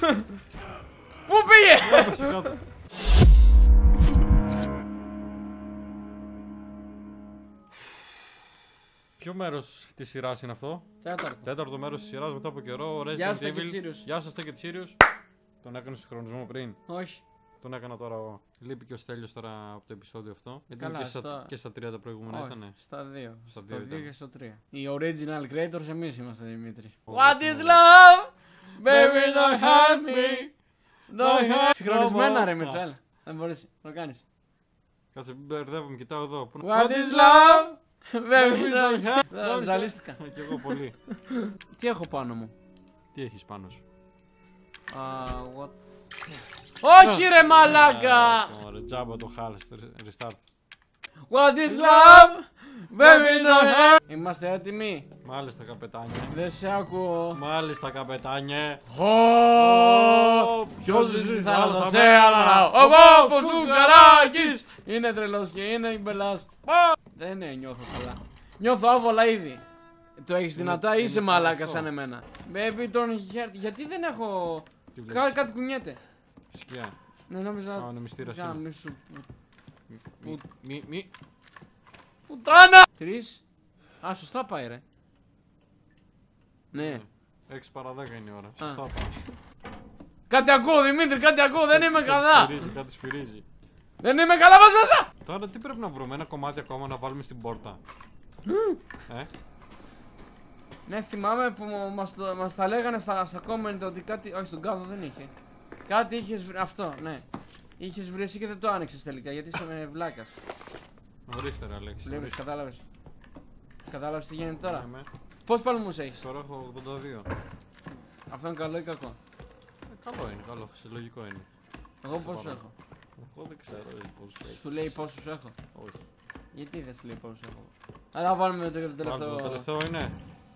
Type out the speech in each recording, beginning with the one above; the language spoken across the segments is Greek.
Πού πήγε! Ποιο μέρος της σειράς είναι αυτό? Τέταρτο. Τέταρτο μέρος της σειράς μετά από καιρό. Γεια Resident σας, Take It Evil. Serious. Γεια σας, Take It Serious. Τον έκανε συγχρονισμό πριν. Όχι. Τον έκανα τώρα εγώ. Λείπει και ο Στέλιος τώρα από το επεισόδιο αυτό. Γιατί Καλά, και στα 30 προηγούμενα όχι, ήτανε. στα 2. Στα Στο δύο 2 ήταν. και στο 3. Οι original creators εμείς είμαστε, Δημήτρη. Ω, What is ω. love? Baby, don't hurt me. Don't hurt. Συγχρονισμένα ρε Α. Μιτσέλ. Δεν μπορείς, το κάνεις. Κάτσε, μην μπερδεύομαι, κοιτάω εδώ. Πού- What is love? Baby, don't hurt. Ζαλίστηκα. Κι εγώ πολύ. Τι έχω πάνω μου? Τι έχεις πάνω σου? What? Όχι ρε μαλάκα! Ωραία, τζάμπα το χάλες, restart. What is love? Baby, don't hurt. Είμαστε έτοιμοι? Μάλιστα καπετάνιε. Δεν σε ακούω. Μάλιστα καπετάνιε. Ποιος ζήσει θάλασσα σε ανανάω. Ο Πόπος του Καράκης είναι τρελός και είναι μπελάς. Δεν νιώθω καλά. Νιώθω άβολα ήδη. Το έχεις δυνατά ή είσαι μαλάκα αυτό. σαν εμένα? Baby, don't hurt. Γιατί δεν έχω... Τι βλέπεις? Κάτι κουνιέται. Σκιά. Ναι, νόμιζα... Α, ο μυστήρας είναι. Γάμι σου Μη. πουτάνα! 3. Α, σωστά πάει ρε. Ναι. 6 παρά 10 είναι η ώρα. Σωστά πάει. Κάτι ακούω Δημήτρη, κάτι ακούω, δεν είμαι καλά. Κάτι σφυρίζει. Δεν είμαι καλά, μας μέσα. Τώρα τι πρέπει να βρούμε, ένα κομμάτι ακόμα να βάλουμε στην πόρτα. Ναι, θυμάμαι που μας τα λέγανε στα comment ότι κάτι... Όχι, στον κάδο δεν είχε. Κάτι είχες βρει... Αυτό, ναι. Είχες βρει εσύ και δεν το άνοιξες τελικά, γιατί είσαι βλάκας. Ορίστε ρε Αλέξη. Βλέπεις, κατάλαβες. Κατάλαβες τι γίνεται τώρα. Ναι, Πώς παλμούς έχεις? τώρα έχω 82. Αυτό είναι καλό ή κακό? Καλό είναι, καλό, συλλογικό είναι. Εγώ πόσο έχω? Εγώ δεν ξέρω πόσους έχεις. Σου λέει πόσους έχω? Όχι. Γιατί δεν σου λέει πόσους έχω? Αλλά βάλουμε το τελευταίο. Το τελευταίο είναι.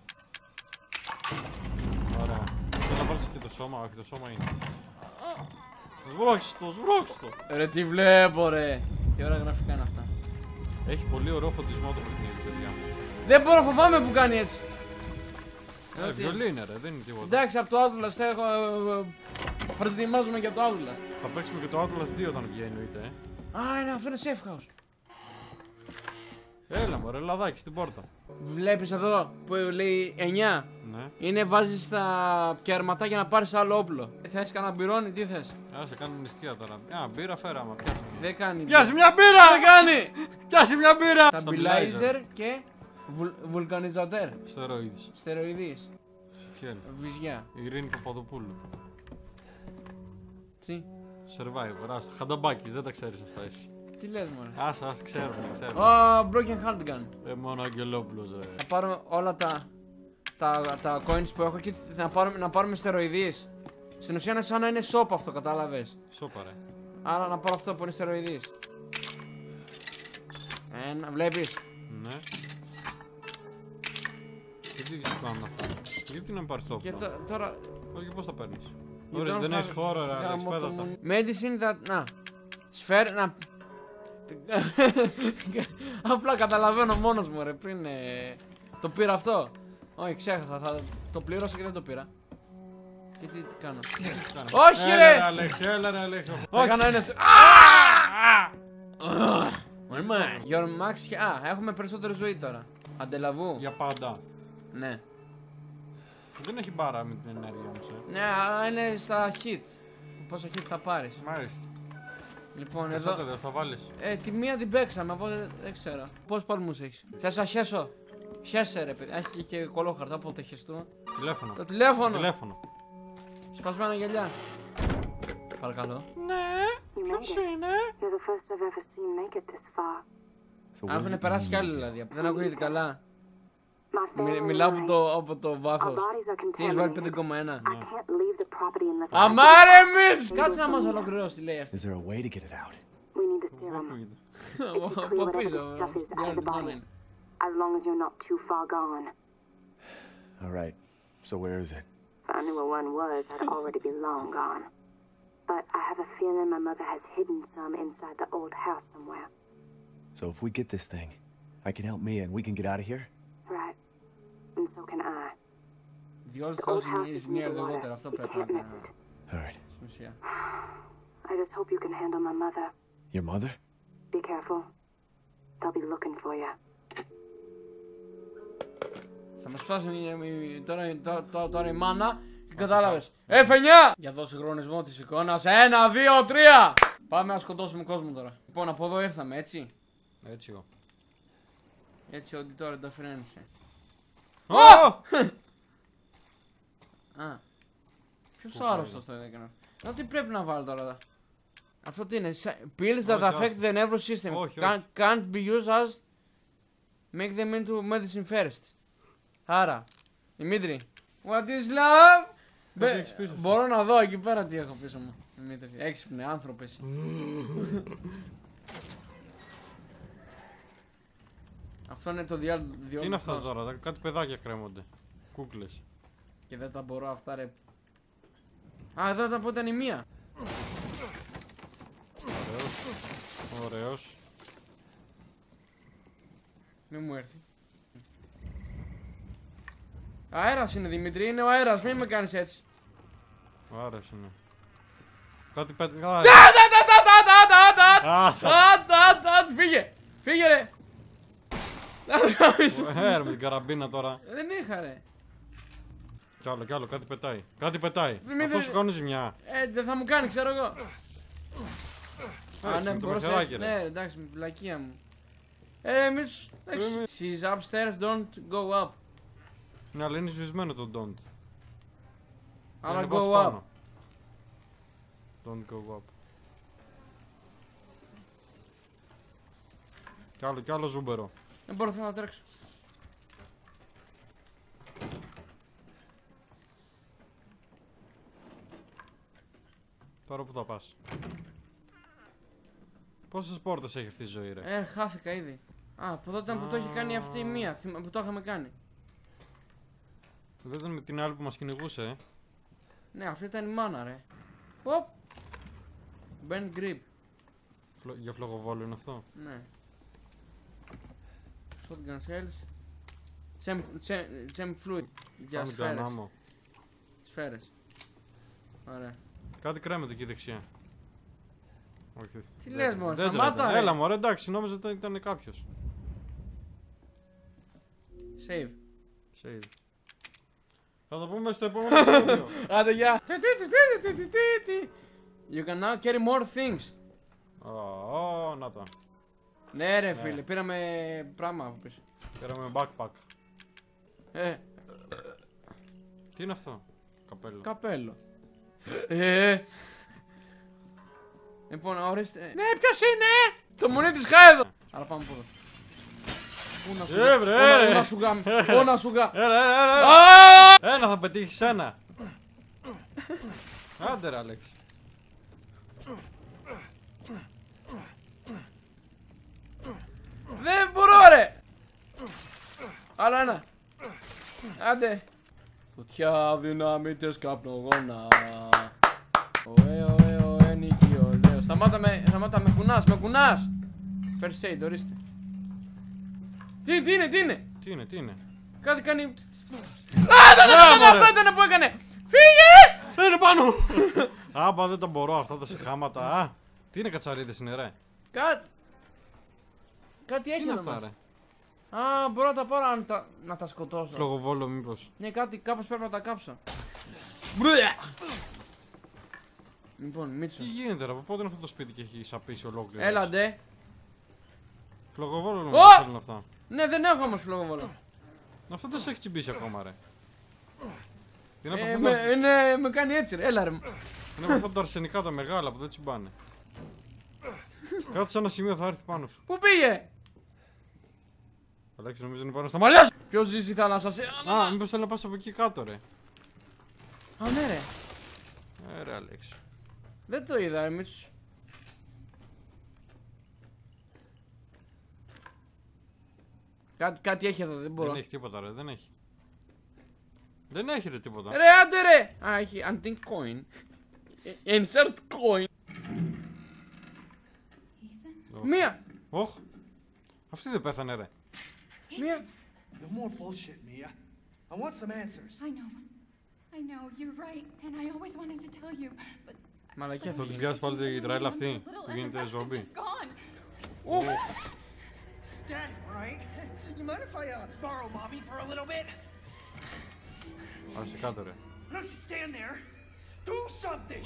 Ωραία. Θέλω να βάλεις και το σώμα, όχι το σώμα είναι. Σβρώξεις το. Ρε τι βλέπω ρε. Τι ωραία γραφικά είναι αυτά. Έχει πολύ ωραίο φωτισμό το παιχνίδι, παιδιά μου. Δεν μπορώ, φοβάμαι που κάνει έτσι. Βιολί είναι ρε, δεν είναι τίποτα. Εντάξει, από το Outlast έχω... Προετοιμάζουμε για το Outlast. Θα παίξουμε και το Outlast 2 όταν βγαίνει, εννοείται. Α, είναι αυτό, είναι safe house. Έλα μωρέ, λαδάκι στην πόρτα. Βλέπεις εδώ που λέει 9. Ναι. Είναι βάζεις τα κερματά για να πάρεις άλλο όπλο. Θες κανένα μπυρόνι, τι θες? Άσε κάνουμε νηστεία τώρα. Α, μπύρα φέραμε, πιάσε. Δεν κάνει. Πιάσε μια μπύρα! Δεν κάνει! Πιάσε μια μπύρα! Stabilizer και βουλκανιζατέρ. Στεροίδης. Στεροειδής. Ποιο είναι? Βυζιά. Ειρήνη Παπαδοπούλου. Τι? Survivor, άστα. Χανταμπάκης, δεν τα ξέρεις αυτά εσύ. Τι λες μωρέ? Άσε, ξέρουμε. Broken handgun. Μόνο Αγγελόπουλος ρε. Θα πάρουμε όλα τα coins που έχω και να πάρουμε στεροειδείς. Στην ουσία είναι σαν να είναι shop αυτό, κατάλαβες. Σώπα ρε. Άρα να πάρω αυτό που είναι στεροειδείς. Βλέπεις. Ναι. Γιατί κάνουν αυτά? Γιατί να μην πάρεις το Και όπλο? τώρα... Όχι, πώς τα παίρνεις? You Ωραία, don't δεν have- έχεις χώρο ρε, Άλεξ, Γάμο το πέδατα. μου. Medicine that... Να. Σφαίρ... Να... Απλά καταλαβαίνω μόνος μου ρε, πριν... Το πήρα αυτό. Όχι, ξέχασα, θα το πλήρωσα και δεν το πήρα. Και τι κάνω? Όχι Έλα ρε! ρε Αλέξ, έλα ρε Αλέξ. Θα κάνω ένας... Your Max και... Α, έχουμε περισσότερη ζωή τώρα. Αντελαβού. Για πάντα. Ναι. Δεν έχει μπάρα με την ενέργεια όμως, Ναι, αλλά είναι στα hit. Πόσα hit θα πάρεις? Μάλιστα. Λοιπόν, Εδώ εδώ... δεν θα βάλεις. Τη μία την παίξαμε, οπότε δεν ξέρω. Πόσους παλμούς έχεις? Θες να χέσω? Χέσε ρε παιδί. Έχει και κολόχαρτα, πότε χεστού. Τηλέφωνο. Το τηλέφωνο. Τηλέφωνο. Σπασμένα γυαλιά. Παρακαλώ. Ναι, ποιος είναι? You're the first I've ever seen make it this far. Αν έχουν περάσει κι άλλοι δηλαδή. Δεν ακούγεται καλά. My family Μιλάω and από το our βάθος. bodies are Τι έχεις βάλει 5,1. contaminated. I can't leave the property unless I Αμάρε εμείς! Κάτσε να μας ολοκληρώσει τι λέει αυτή. Is there a way to get it out? We need the serum. Ακούγεται. Από πίσω. Out of the body. As long as you're not too far gone. All right. So where is it? If I knew where one was, I'd already be long gone. But I have a feeling my mother has hidden some inside the old house somewhere. So if we get this thing, I can help Mia and we can get out of here? Right. And so can I. The old The old house house is is near near the the water. water. Αυτό You πρέπει can't να miss it. All right. Σημασία. I just hope you can handle my mother. Your mother? Be careful. They'll be looking for you. Θα μας φτάσουν τώρα η μάνα και κατάλαβες. F9! Για δώσε χρονισμό της εικόνας. 1, 2, 3! Πάμε να σκοτώσουμε κόσμο τώρα. Λοιπόν, από εδώ ήρθαμε, έτσι. Έτσι εγώ. Έτσι ότι τώρα το φρένησε. Α! Ποιος άρρωστος το έκανα. Να τι πρέπει να βάλω τώρα. Αυτό τι είναι. Pills that affect the nervous system. Can't be used as make them into medicine first. Άρα, Δημήτρη. What is love? Μπορώ να δω εκεί πέρα τι έχω πίσω μου. Δημήτρη, έξυπνε άνθρωπε εσύ. Αυτό είναι το διάλογο. Τι είναι αυτά τώρα, κάτι παιδάκια κρέμονται. Κούκλες. Και δεν τα μπορώ αυτά ρε. Α, εδώ ήταν από την ανημία. Ωραίος. Μη μου έρθει. Αέρας είναι Δημήτρη, είναι ο αέρας, μην με κάνεις έτσι. Ο αέρας είναι. Κάτι πέτει. Φύγε! Φύγε ρε! Με την καραμπίνα τώρα. Δεν είχα ρε. Κι άλλο, κάτι πετάει. Κάτι πετάει. Αυτό σου κάνει ζημιά. Δεν θα μου κάνει, ξέρω εγώ. Α, ναι, με το μπορώ παιχνιδάκι, σε... ρε. Ναι, εντάξει, με τη βλακεία μου. Εμείς, εντάξει. She's upstairs, don't go up. Ναι, αλλά είναι σβησμένο το don't. Αλλά Είναι go πας up. πάνω. Don't go up. Κι άλλο ζούμπερο. Δεν μπορώ, θέλω να τρέξω. Τώρα που θα πας. Πόσες πόρτες έχει αυτή η ζωή ρε. Χάθηκα ήδη. Α, από εδώ ήταν που το είχε κάνει αυτή η μία, που το είχαμε κάνει. Δεν ήταν με την άλλη που μας κυνηγούσε, Ναι, αυτή ήταν η μάνα ρε. Οπ. Ben Grip. Για φλογοβόλο είναι αυτό. Ναι. Shotgun shells. Gem fluid. Για σφαίρες. Σφαίρες. Ωραία. Κάτι κρέμεται εκεί δεξιά. Όχι. Τι λες μωρέ, Δεν σταμάτα ρε. Έλα μωρέ, εντάξει, νόμιζα ότι ήταν κάποιος. Save. Save. Θα το πούμε στο επόμενο επεισόδιο. Άντε γεια. You can now carry more things. Να τα. Ναι ρε φίλε, πήραμε πράγμα από πίσω. Πήραμε backpack. Τι είναι αυτό? Καπέλο. Καπέλο. Λοιπόν, ορίστε. Ναι, ποιος είναι? Το μουνί της Χάιδο. Άρα πάμε από εδώ. Πού να σου γάμ. Πού να σου γάμ. Ένα θα πετύχεις ένα. Άντε ρε Άλεξ. Δεν μπορώ ρε. Άλλο ένα. Άντε. Φωτιά, δυναμίτες, καπνογόνα. Ωε, νίκη, ωραίο. Σταμάτα με κουνάς, με κουνάς. First aid, ορίστε. Τι είναι. Κάτι κάνει. Αυτό ήταν που έκανε. Φύγε! Είναι πάνω! Άμπα δεν τα μπορώ αυτά τα συχάματα. Τι είναι κατσαρίδες είναι ρε. Κάτι έχει είναι εδώ αυτά μέσα. ρε. Α, μπορώ να τα πάρω να τα σκοτώσω. Φλογοβόλο μήπως. Ναι, κάπως πρέπει να τα κάψω. Λοιπόν, Μίτσο. Τι γίνεται ρε, από πότε είναι αυτό το σπίτι και έχει σαπίσει ολόκληρο. Έλα ντε. Φλογοβόλο νομίζω θέλουν αυτά. Ναι, δεν έχω όμως φλογοβόλο. Αυτό δεν σε έχει τσιμπήσει ακόμα ρε. Με κάνει έτσι ρε, έλα ρε. Είναι από αυτά τα αρσενικά τα μεγάλα που δεν τσιμπάνε. Κάτσε σε ένα σημείο θα έρθει πάνω σου. Πού πήγε? Αλέξη νομίζω είναι πάνω στα μαλλιά σου. Ποιος ζει στη θάλασσα σε... Μήπως θέλει να πας από εκεί κάτω ρε. Α, ναι ρε. Ρε Αλέξη. Δεν το είδα, εμείς. Κάτι έχει εδώ, δεν μπορώ. Δεν έχει τίποτα ρε, δεν έχει. Δεν έχει ρε τίποτα. Ρε, άντε ρε! Α, έχει antique coin. Insert coin. Μία! Ωχ. Αυτή δεν πέθανε ρε. Μία! No more bullshit, Mia. I want some answers. I know. I know, you're right, and I always wanted to tell you, but... Μαλακιά Θα την πιάσει πάλι την τρέλα αυτή που γίνεται ζόμπι. Daddy, right? You mind if I borrow Mommy for a little bit? Άσε κάτω ρε. Why don't you stand there? Do something!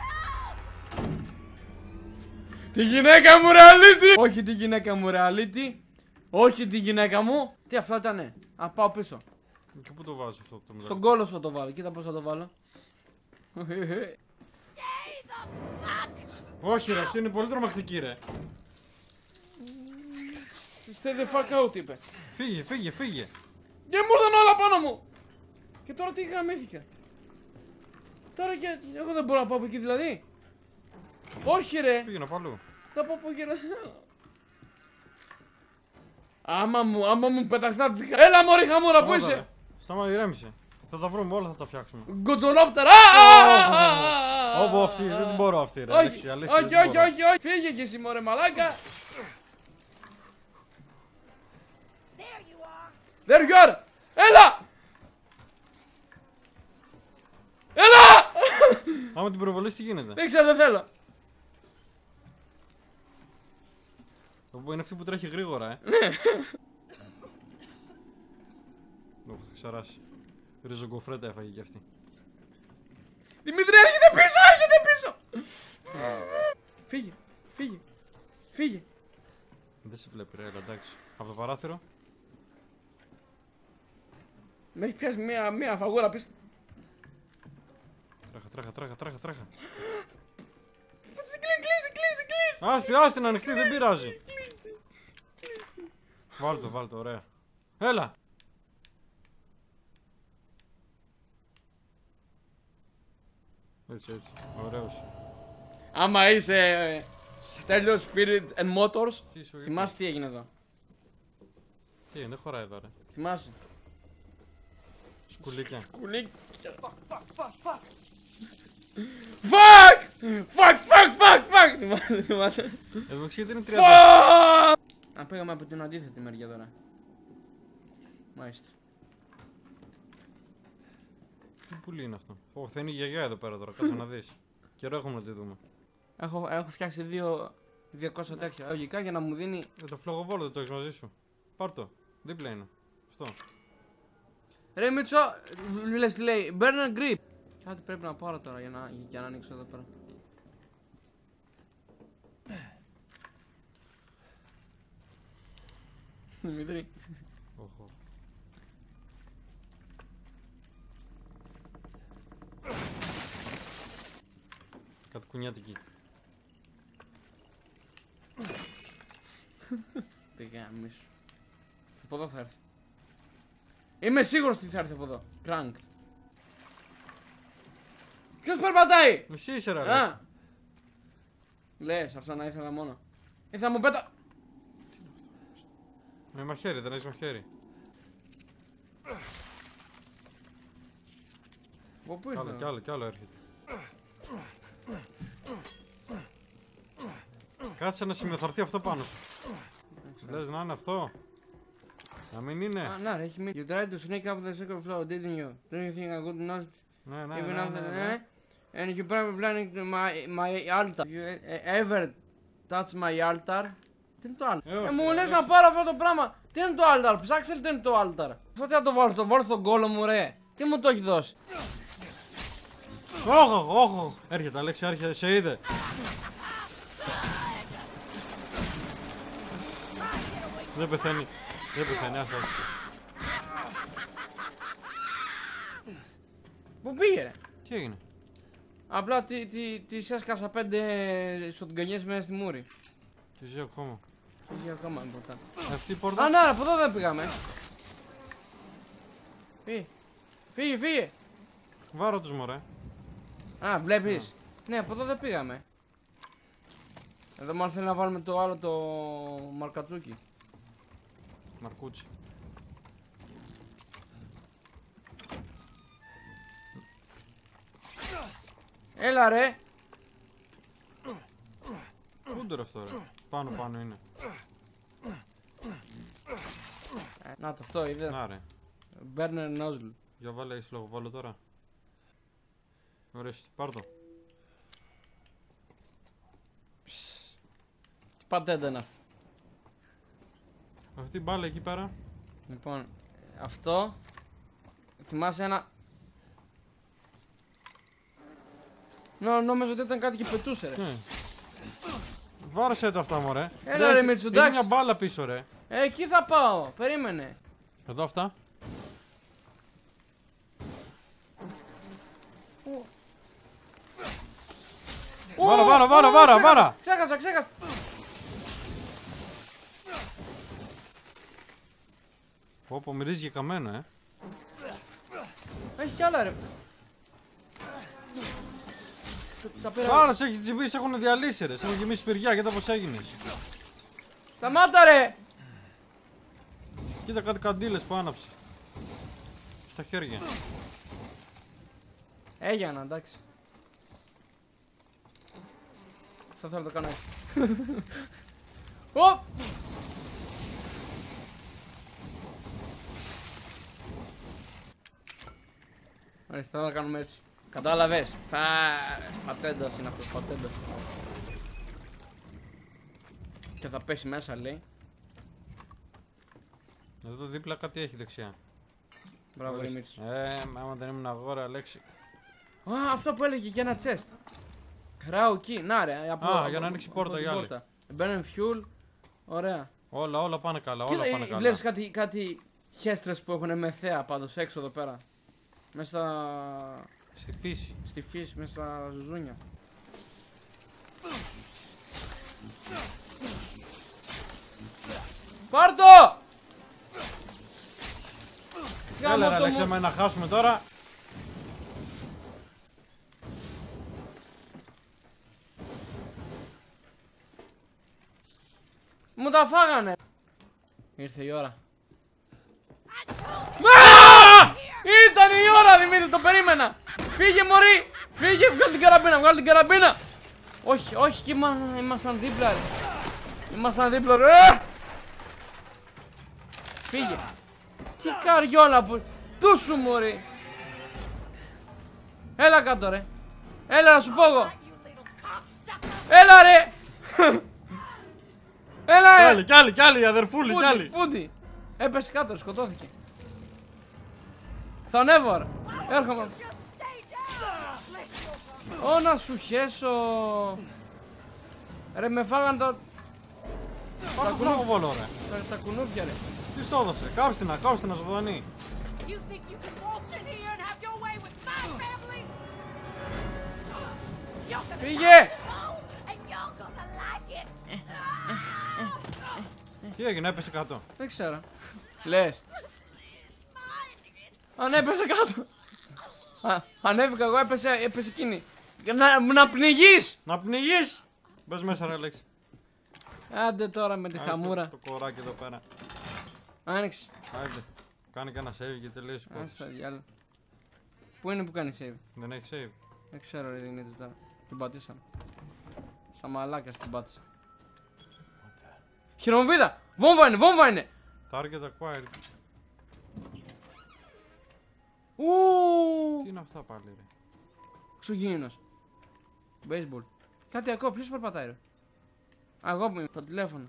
Τη γυναίκα μου reality! Όχι τη γυναίκα μου reality! Όχι τη γυναίκα μου! Τι αυτό ήτανε? Α, πάω πίσω. Και πού το βάζω αυτό το μυαλό? Στον κόλο σου το βάλω, κοίτα πώς θα το βάλω. Όχι ρε, αυτή είναι πολύ τρομακτική ρε. Stay the fuck out είπε. Φύγε, φύγε, φύγε. Και μου ήρθαν όλα πάνω μου! Και τώρα τι γαμήθηκα. Τώρα και εγώ δεν μπορώ να πάω από εκεί δηλαδή. Όχι ρε. Πήγαινα από αλλού. Θα πάω από εκεί να θέλω. Άμα μου πεταχτά. Έλα μωρή χαμούρα, πού είσαι? Στάμα, ηρέμησε. Θα τα βρούμε όλα, θα τα φτιάξουμε. Γκοτζολόπτερα. Όπο αυτή, δεν την μπορώ αυτή ρε. Όχι, όχι. Φύγε κι εσύ μωρέ μαλάκα. There you are. Έλα. Έλα! Άμα την προβολείς τι γίνεται? Δεν ξέρω, δεν θέλω. Είναι αυτή που τρέχει γρήγορα, Ναι. Λόγω θα ξαράσει. Ριζογκοφρέτα έφαγε κι αυτή. Δημήτρη, έρχεται πίσω, έρχεται πίσω! Φύγε, φύγε, φύγε. Δεν σε βλέπει ρε, εντάξει. Από το παράθυρο. Με έχει πιάσει μία φαγούρα πίσω. Τρέχα. Κλείσει. Άστη να ανοιχτεί, δεν πειράζει. Βάλτο, ωραία. Έλα. Έτσι, ωραίος. Άμα είσαι τέλειος Spirit and Motors, θυμάσαι τι έγινε εδώ? Τι είναι, δεν χωράει εδώ ρε. Θυμάσαι? Σκουλίκια. Fuck! Θυμάσαι? Εδώ ξέρετε είναι 30. Αν πήγαμε από την αντίθετη μεριά τώρα. Μάλιστα. Τι πουλί είναι αυτό? Ω, θα είναι η γιαγιά εδώ πέρα τώρα, κάτσε να δεις. Καιρό έχουμε να τη δούμε. Έχω φτιάξει 200 τέτοια λογικά για να μου δίνει. Το φλογοβόλο δεν το έχεις μαζί σου? Πάρ' το, δίπλα είναι. Αυτό. Ρε Μίτσο, λες τι λέει, burn grip. Κάτι πρέπει να πάρω τώρα για να ανοίξω εδώ πέρα. Δημήτρη. Κάτι κουνιάτικη. Πήγα μίσου. Από εδώ θα έρθει. Είμαι σίγουρος ότι θα έρθει από εδώ. Pranked. Ποιος περπατάει? Εσύ είσαι ρε Αλέξη. Λες, αυτό να ήθελα μόνο. Θα μου πέτα... Με μαχαίρι, δεν έχεις μαχαίρι. Από πού ήρθε? Κι άλλο έρχεται. Κάτσε να σημειωθαρτεί αυτό πάνω σου. Λες να είναι αυτό? Να μην είναι? Να ρε, έχει μείνει. You tried to sneak up the second floor, didn't you? Don't you think I could not even after that? And you probably planning to my altar. You ever touch my altar? Τι είναι το altar? Μου λες να πάρω αυτό το πράγμα. Τι είναι το altar? Ψάξε τι είναι το altar. Αυτό τι να το βάλω στον κόλο μου ρε. Τι μου το έχει δώσει? Όχι. Έρχεται Αλέξη, έρχεται, σε είδε. Δεν πεθαίνει, άστα. Πού πήγε ρε? Τι έγινε? Απλά τις έσκασα 5 σοτγκανιές μέσα στη μούρη. Τι ζει ακόμα? Τι ζει ακόμα είναι μπροστά. Αυτή η πόρτα. Ναι, από εδώ δεν πήγαμε. Φύγε. Βάρω τους μωρέ. Α, βλέπεις. Ναι, από εδώ δεν πήγαμε. Εδώ μάλλον θέλει να βάλουμε το άλλο το μαρκατσούκι. Μαρκούτσι. Έλα ρε. Πού είναι τώρα αυτό ρε? Πάνω είναι. Να το αυτό είδε. Να ρε. Burner nozzle. Για βάλε, έχεις λόγο, βάλω τώρα. Ορίστε, πάρ' το. Τι πατέντα είναι αυτό. Αυτή η μπάλα εκεί πέρα. Λοιπόν, αυτό. Θυμάσαι ένα. Νόμιζα ότι ήταν κάτι και πετούσε ρε. Βάρεσε το αυτά μωρέ. Έλα ρε Μίτσου, είναι εντάξει. μια μπάλα πίσω ρε. Εκεί θα πάω, περίμενε. Εδώ αυτά. Βάρα. Ξέχασα. Πω μυρίζει και καμένο Έχει κι άλλα ρε. Τα πήρα. Πάρα σε έχεις τσιμπήσει, έχουν διαλύσει ρε. Σε έχουν γεμίσει σπηριά, κοίτα πως έγινες. Σταμάτα ρε. Κοίτα κάτι καντήλες που άναψε. Στα χέρια. Έγινα, εντάξει. Αυτό θέλω να το κάνω έτσι. Οπ! Ορίστε, θα το κάνουμε έτσι. Κατάλαβες. Πατέντος είναι αυτός, πατέντος. Και θα πέσει μέσα, λέει. Εδώ δίπλα κάτι έχει δεξιά. Μπράβο, ρε Μίτσου. Άμα δεν ήμουν αγόρα, Αλέξη. Α, αυτό που έλεγε και ένα chest. Crow key, να ρε. Για να ανοίξει πόρτα για άλλη. Burn fuel, ωραία. Όλα πάνε καλά, Κοίτα, όλα πάνε καλά. βλέπεις κάτι χέστρες που έχουν με θέα πάντως έξω εδώ πέρα. Μέσα Στη φύση. στη φύση, μέσα στα ζουζούνια. Πάρ' το! Έλα ρε Αλέξη, να χάσουμε τώρα. Μου τα φάγανε! Ήρθε η ώρα. Ήταν η ώρα, Δημήτρη, το περίμενα! Φύγε μωρί! Φύγε, βγάλ την καραμπίνα! Όχι, και ήμασταν δίπλα ρε. Ήμασταν δίπλα ρε! Φύγε! Τι καριόλα που... Τούσου μωρί! Έλα κάτω ρε! Έλα να σου πω εγώ! Έλα ρε! Έλα ρε! Κι άλλη, αδερφούλη, κι άλλη. Πούντι! Έπεσε κάτω, σκοτώθηκε. Θα ανέβω ρε! Έρχομαι! Ω να σου χέσω! Ρε με φάγαν τα Βόλο ρε. τα κουνούπια ρε. Τι στο έδωσε, κάψτε να ζωντανή. Φύγε! Τι έγινε, έπεσε κάτω. Δεν ξέρω. Λες. Αν έπεσε κάτω. Ανέβηκα εγώ, έπεσε εκείνη. Να πνιγείς! Να πνιγείς! Μπες μέσα ρε Αλέξη. Άντε τώρα με τη χαμούρα. Το κοράκι εδώ πέρα. Άνοιξε. Άντε. Κάνει κανένα save και τελείωσε. Άστα διάλο. Πού είναι που κάνει save? Δεν έχει save. Δεν ξέρω ρε Δημήτρη τώρα. Την πατήσαμε. Στα μαλάκια την πάτησα. Χειρομοβίδα! Βόμβα είναι! Target acquired. Τι είναι αυτά πάλι ρε. Ξουγήινος. Baseball. Κάτι ακόμα, ποιος περπατάει ρε. Εγώ που είμαι, το τηλέφωνο.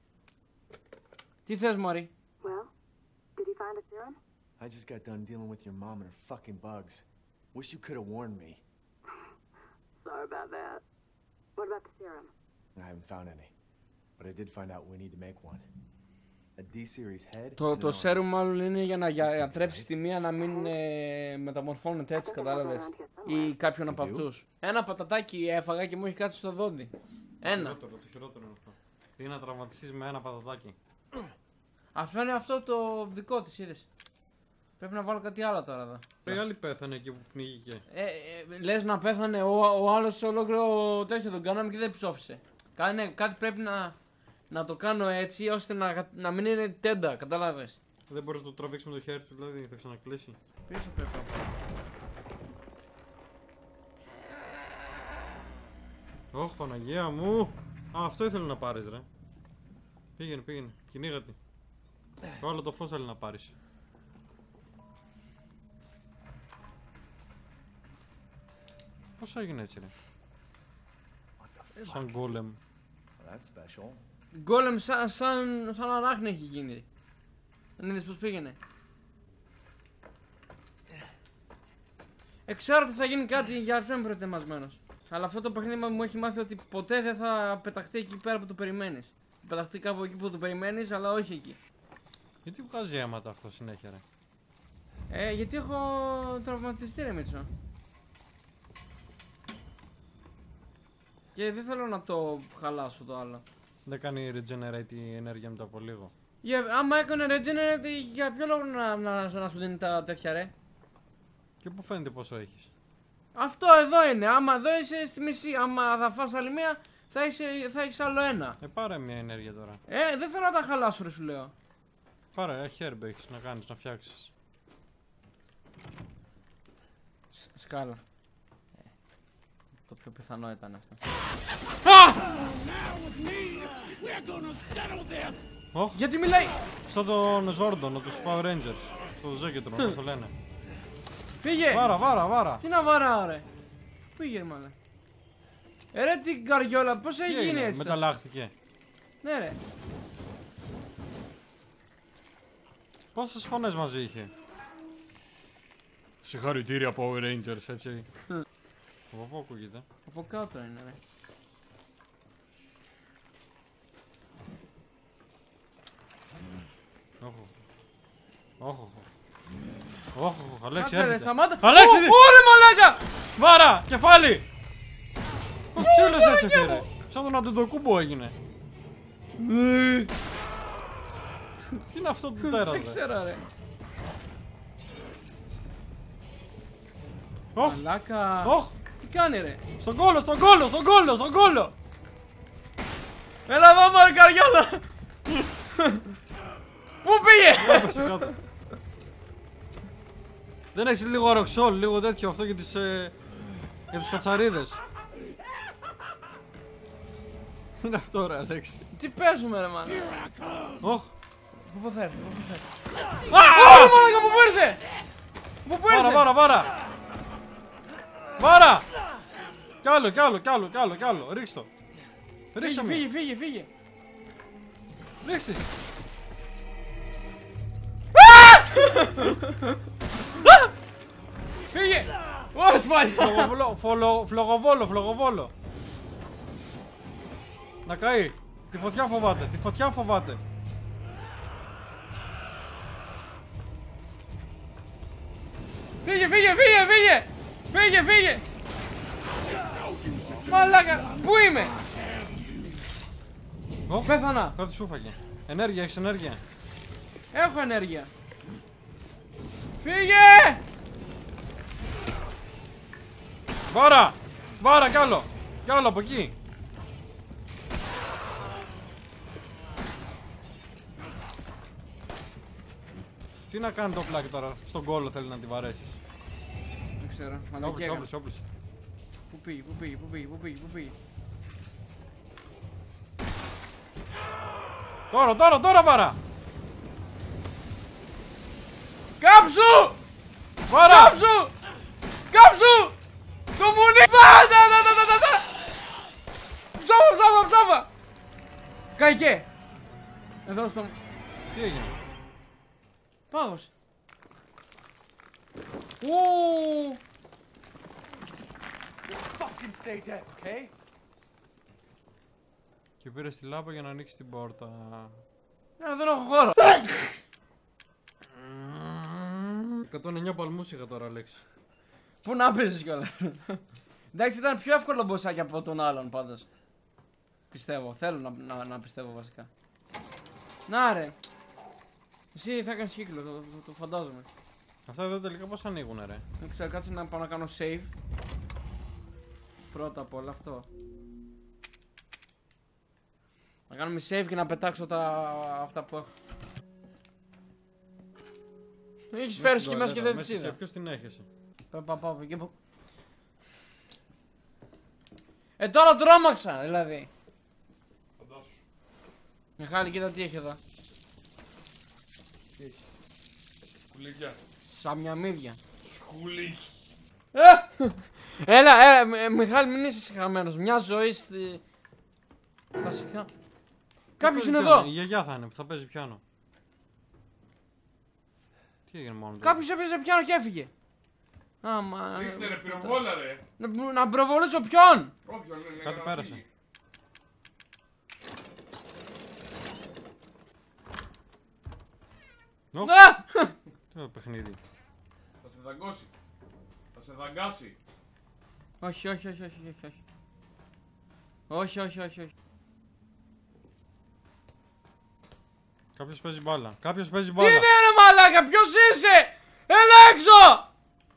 Τι θες μωρή? Well, did you find a serum? I just got done dealing with your mom and her fucking bugs. Wish you could have warned me. Sorry about that. What about the serum? I haven't found any. But I did find out we need to make one. A D-series head. Το serum μάλλον είναι για να γιατρέψει τη μία να μην μεταμορφώνεται έτσι, κατάλαβες. Ή κάποιον από αυτούς. Ένα πατατάκι έφαγα και μου έχει κάτσει στο δόντι. Ένα. Το χειρότερο είναι αυτό. Είναι να τραυματιστείς με ένα πατατάκι. Αυτό είναι αυτό το δικό της, είδες. Πρέπει να βάλω κάτι άλλο τώρα εδώ. Η άλλη πέθανε εκεί που πνίγηκε. Λες να πέθανε, ο άλλος ολόκληρο τέτοιο τον κάναμε και δεν ψόφισε. Κάτι πρέπει να το κάνω έτσι ώστε να μην είναι τέντα, κατάλαβες. Δεν μπορείς να το τραβήξεις με το χέρι του, δηλαδή θα ξανακλείσει. Πίσω πρέπει να πάω. Ωχ, Παναγία μου! Α, αυτό ήθελε να πάρεις ρε. Πήγαινε, κυνήγα τη. Το άλλο το φως θέλει να πάρεις. Πώς έγινε έτσι ρε? Σαν γκόλεμ. That's special. Γκόλεμ σαν αράχνη έχει γίνει. Δεν είδες πως πήγαινε. Ξέρω ότι θα γίνει κάτι, για αυτό είμαι προετοιμασμένος. Αλλά αυτό το παιχνίδι μου έχει μάθει ότι ποτέ δεν θα πεταχτεί εκεί πέρα που το περιμένεις. Θα πεταχτεί κάπου εκεί που το περιμένεις, αλλά όχι εκεί. Γιατί βγάζει αίματα αυτό συνέχεια ρε? Γιατί έχω τραυματιστεί ρε Μίτσο. Και δεν θέλω να το χαλάσω το άλλο. Δεν κάνει regenerate η ενέργεια μετά από λίγο. Άμα έκανε regenerate, για ποιο λόγο να σου δίνει τα τέτοια ρε? Και πού φαίνεται πόσο έχεις? Αυτό εδώ είναι, άμα εδώ είσαι στη μισή, άμα θα φας άλλη μία θα έχεις άλλο ένα. Πάρε μια ενέργεια τώρα. Δεν θέλω να τα χαλάσω ρε σου λέω. Πάρε, herb έχεις να κάνεις, να φτιάξεις. Σκάλα. Το πιο πιθανό ήταν αυτό. Γιατί μιλάει! Σαν τον Ζόρντον, τους Power Rangers. Στο Ζέκετρον, όπως το λένε. Πήγε! Βάρα! Τι να βαρά ρε! Πήγε μάλλον. Ρε την καριόλα, πώς έχει γίνει έτσι? Μεταλλάχθηκε. Ναι ρε. Πόσες φωνές μαζί είχε? Συγχαρητήρια Power Rangers, έτσι. Από πού ακούγεται? Από κάτω είναι ρε. Όχι, Αλέξη, Κάτσε ρε, έρχεται. σταμάτα. Αλέξη, Ωρε μαλάκα! Βάρα, κεφάλι! Πώς ψήλωσες εσύ ρε? Σαν τον Αντεντοκούμπο έγινε. Τι είναι αυτό το τέρας Δεν ρε? ξέρω ρε. Οχ, Μαλάκα. οχ, Τι κάνει ρε? στον κόλλο! Έλα εδώ μωρέ καριόλα! Πού πήγε? Έπεσε κάτω. Δεν έχεις λίγο αροξόλ, λίγο τέτοιο αυτό για τις κατσαρίδες? Τι είναι αυτό ρε Αλέξη? Τι παίζουμε ρε μάνα? Οχ. Πού θα έρθει? Ωρε μαλάκα, πού ήρθε? Πού ήρθε? Βάρα! Κι άλλο, ρίξτε το. Φύγε. Ρίξτε τις. Φύγε! Ωρε σπάλια! Φλογοβόλο. Να καεί. Τη φωτιά φοβάται. Φύγε! Μαλάκα, πού είμαι? Πέθανα. Κάτι σου φάγε. Ενέργεια, έχεις ενέργεια? Έχω ενέργεια. Φύγε! Βάρα, κι άλλο από εκεί. Τι να κάνει το πλάκι τώρα? Στον κόλλο θέλει να τη βαρέσεις. Δεν ξέρω, μαλακία. Όπλησε. Πού πήγε? Τώρα Βάρα! Κάψου! Βάρα! Κάψου! Το μουνί! Ψάφα! Καϊκέ! Εδώ στο... Τι έγινε? Πάγωσε. Fucking stay dead, okay? Και πήρε τη λάμπα για να ανοίξει την πόρτα. Δεν έχω χώρο. 109 παλμούς είχα τώρα, Αλέξη. Πού να παίζεις κιόλας. Εντάξει, ήταν πιο εύκολο μποσάκι από τον άλλον πάντως. Πιστεύω, θέλω να πιστεύω βασικά. Να ρε. Εσύ θα κάνεις κύκλο, το φαντάζομαι. Αυτά εδώ τελικά πώς ανοίγουνε ρε? Δεν ξέρω, κάτσε να πάω να κάνω save. Πρώτα απ' όλα αυτό. Να κάνουμε save και να πετάξω αυτά που έχω. Έχεις φέρει και μέσα και δεν τις είδα. Ποιος την έχεσαι? Πρέπει να πάω εκεί. Τώρα τρόμαξα δηλαδή. Φαντάσου. Μιχάλη, κοίτα τι έχει εδώ. Σκουλίκια. Σαν μια μύδια. Σκουλίκι. Έλα, Μιχάλη, μην είσαι συγχαμένος. Μια ζωή στα συγχά. Κάποιος είναι εδώ. Η γιαγιά θα είναι που θα παίζει πιάνο. Τι έγινε μόνο τώρα. Κάποιος έπαιζε πιάνο και έφυγε. Άμα. Ρίξτε ρε, πυροβόλα ρε. Να προβολήσω ποιον. Όποιον είναι. Κάτι πέρασε. Τι παιχνίδι. Θα σε δαγκώσει. Θα σε δαγκάσει. Όχι. Όχι. Κάποιος παίζει μπάλα. Τι είναι ρε μαλάκα, ποιος είσαι! Έλα έξω!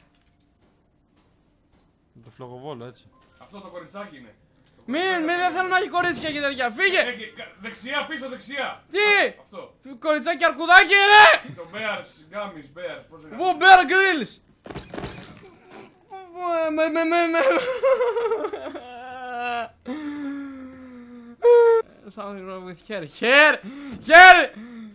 Το φλογοβόλο έτσι. Αυτό το κοριτσάκι είναι. Δεν θέλω να έχει κορίτσια και τέτοια. Φύγε! Δεξιά, πίσω, δεξιά. Τι! Αυτό. Κοριτσάκι αρκουδάκι ρε! Το Bears, Gummies, Bears. Πώς είναι. Πού, Bear Grylls! Something wrong with hair. Hair!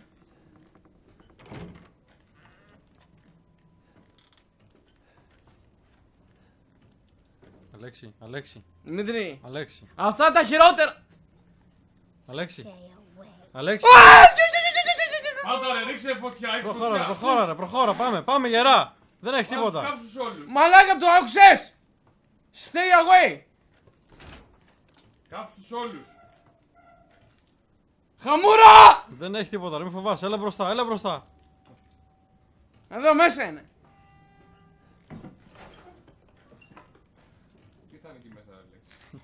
Αλέξη. Δημήτρη, Αλέξη. αυτά τα χειρότερα! Αλέξη. Πάτα ρε, ρίξε φωτιά, έχεις φωτιά. Προχώρα, πάμε γερά. Δεν έχει τίποτα. Κάψους όλους. Μαλάκα, το άκουσες! Stay away! Κάψους όλους. Χαμούρα! Δεν έχει τίποτα, μην φοβάσαι, έλα μπροστά. Εδώ μέσα είναι. Τι θα είναι εκεί μέσα, Αλέξη.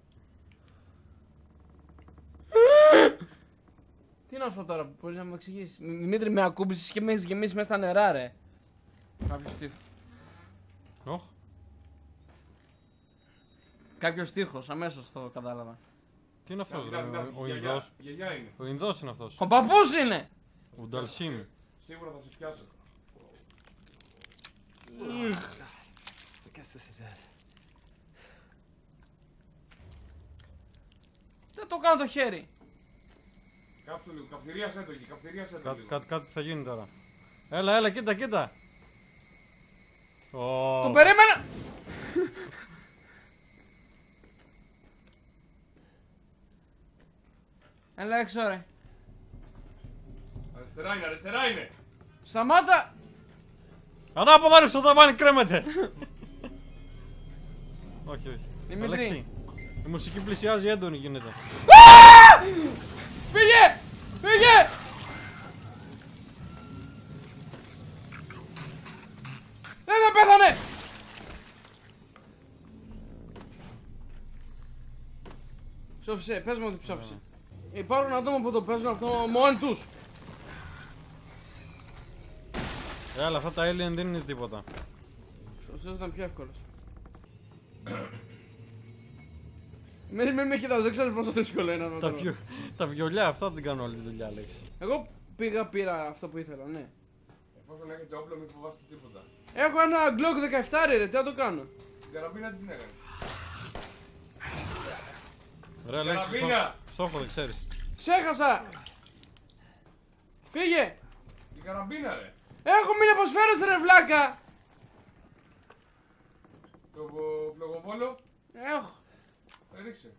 Τι είναι αυτό τώρα, μπορείς να μου εξηγήσεις. Δημήτρη, με ακούμπησες και με έχεις γεμίσει μέσα στα νερά ρε. Κάποιος τείχος, αμέσως το κατάλαβα. Τι είναι αυτός, ο Ινδός. Γιαγιά είναι. Ο Ινδός είναι αυτός. Ο παππούς είναι! Ο Νταλσίμ. Σίγουρα θα σε πιάσω. Δεν το κάνω το χέρι. Κάψου λίγο, καυτηρίασέ το εκεί, καυτηρίασέ το λίγο. Κάτι θα γίνει τώρα. Έλα, κοίτα. Το περίμενα! Έλα έξω ρε. Αριστερά είναι. Σταμάτα! Ανάποδα είναι στο ταβάνι, κρέμεται. Όχι. Δημήτρη. Αλέξη, η μουσική πλησιάζει, έντονη γίνεται. Φύγε! Δεν πέθανε! Ψόφισε, πες μου ότι ψόφισε. Υπάρχουν άτομα που το παίζουν αυτό μόνοι τους. Αλλά αυτά τα alien δεν είναι τίποτα. Αυτός ήταν πιο εύκολος. Μην με κοιτάς, δεν ξέρεις πόσο δύσκολο είναι αυτό. Τα βιολιά αυτά δεν κάνουν όλη τη δουλειά, Αλέξη. Εγώ πήρα αυτό που ήθελα, ναι. Εφόσον έχετε όπλο, μην φοβάστε τίποτα. Έχω ένα Glock 17 ρε, τι να το κάνω. Την καραμπίνα την έκανε. Ρε Αλέξη, στόχο δεν ξέρεις. Ξέχασα! Φύγε! Την καραμπίνα ρε. Έχω μείνει αποσφαίρες ρε βλάκα! Το φλογοβόλο. Έχω. Ρίξε.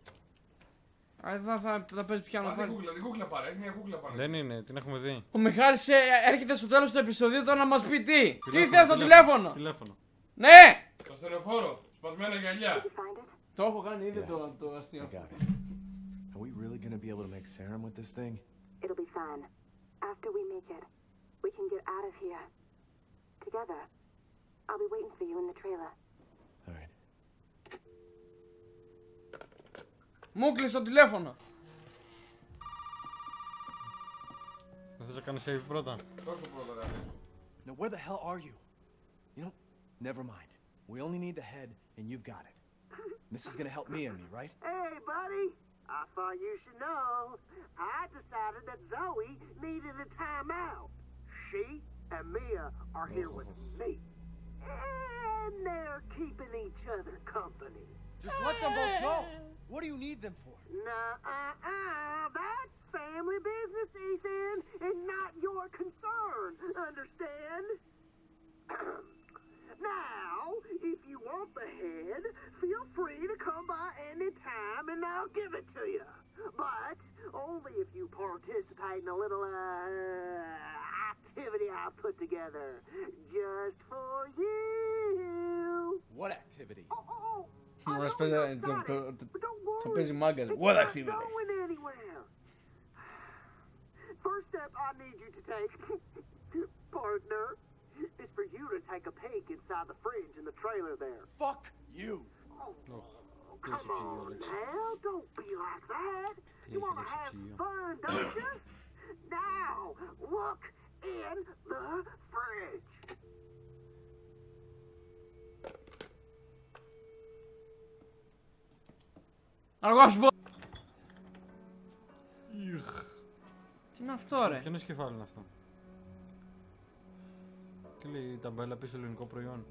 Θα παίζει πιάνο. Την κούκλα πάρε, έχει μια κούκλα πάνω. Δεν είναι, την έχουμε δει. Ο Μιχάλης έρχεται στο τέλος του επεισοδίου τώρα να μας πει τι. Τι θες στο τηλέφωνο. Ναι! Το στενοφόρο, σπασμένα γυαλιά. Το έχω κάνει ήδη το αστείο. Are we really gonna be able to make serum with this thing? It'll be fine. After we make it, we can get out of here. Together. I'll be waiting for you in the trailer. All right. Μου κλείσε το τηλέφωνο. Δεν θες να κάνεις save πρώτα. Σώσ' το πρώτα ρε. Now where the hell are you? You know, never mind. We only need the head and you've got it. This is gonna help me and me, right? Hey, buddy. I thought you should know. I decided that Zoe needed a timeout. She and Mia are here with me. And they're keeping each other company. Just let them both go. What do you need them for? That's family business, Ethan, and not your concern. Understand? Now, if you want the head, feel free to come by any time and I'll give it to you. But only if you participate in a little activity I put together just for you. What activity? I know Μας you're excited, but don't worry. παίζει μάγκας. It's What not activity? going anywhere. First step I need you to take, partner, is for you to take a peek inside the fridge in the trailer there. Fuck you. Come on now, don't be like that. You want to have ψυγείο. fun, don't you? Now, look in the fridge. Αργό σου πω. Τι είναι αυτό ρε. Ποιο κεφάλι είναι αυτό? Τι λέει η ταμπέλα πίσω ελληνικό προϊόν?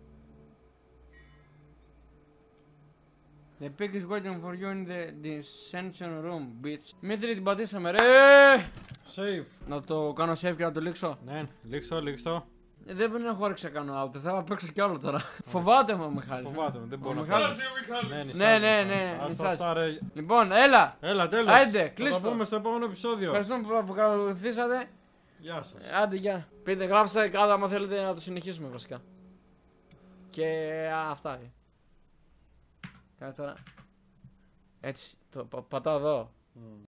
The pig is waiting for you in the dissension room, bitch. Μήτρη, την πατήσαμε ρε. Save. Να το κάνω save και να το λήξω. Ναι, λήξω. Δεν έχω όρεξη να κάνω out, θα παίξω κι άλλο τώρα. Φοβάται με ο Μιχάλης. Φοβάται με, δεν μπορώ να Μιχάλης. κάνω. Ναι, Ας νησάζει. αυτά ρε. Λοιπόν, έλα. Έλα, τέλος. Άιντε, Θα κλείστο. τα πούμε στο επόμενο επεισόδιο. Ευχαριστούμε που παρακολουθήσατε. Γεια σας. Άντε, γεια. Πείτε, γράψτε κάτω άμα θέλετε να το συνεχίσουμε βασικά. Και αυτά. Κάτω τώρα. Έτσι, πατάω εδώ.